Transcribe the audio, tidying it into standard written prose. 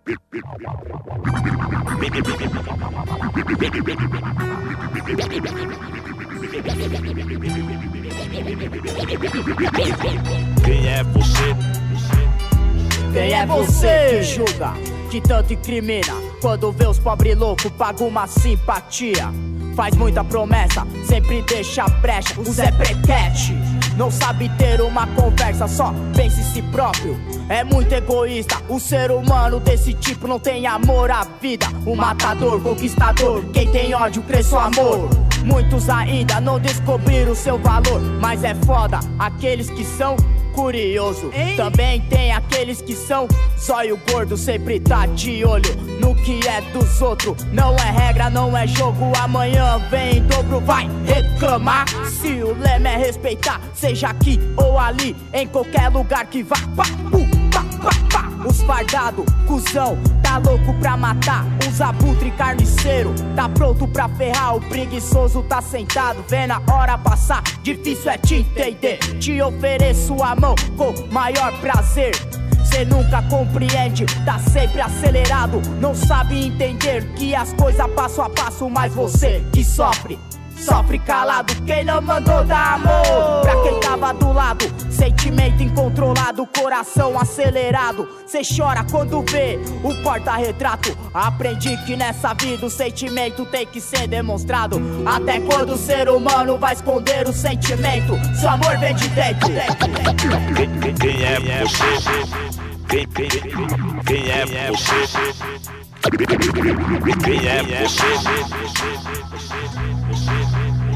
Quem é você? Quem é você que julga, que tanto incrimina? Quando vê os pobres loucos, paga uma simpatia. Faz muita promessa, sempre deixa brecha. O Zé Prequete não sabe ter uma conversa, só pensa em si próprio. É muito egoísta, o ser humano desse tipo não tem amor à vida. O matador, conquistador, quem tem ódio cresce o amor. Muitos ainda não descobriram o seu valor, mas é foda aqueles que são curioso. Também tem aqueles que são zóio gordo, sempre tá de olho no que é dos outros. Não é regra, não é jogo, amanhã vem em dobro, vai reclamar. Se o lema é respeitar, seja aqui ou ali, em qualquer lugar que vá. Pá, pá, pá, pá. Os fardados, cuzão, tá louco pra matar. Os abutre carniceiro, tá pronto pra ferrar. O preguiçoso tá sentado, vendo a hora passar. Difícil é te entender, te ofereço a mão com maior prazer. Cê nunca compreende, tá sempre acelerado. Não sabe entender que as coisas passo a passo. Mas você que sofre, sofre calado. Quem não mandou dar amor pra quem tava do lado? Sentimento incontrolado, coração acelerado. Cê chora quando vê o porta-retrato. Aprendi que nessa vida o sentimento tem que ser demonstrado. Até quando o ser humano vai esconder o sentimento? Seu amor vem de dentro. Quem é você? Quem é você? Quem é você?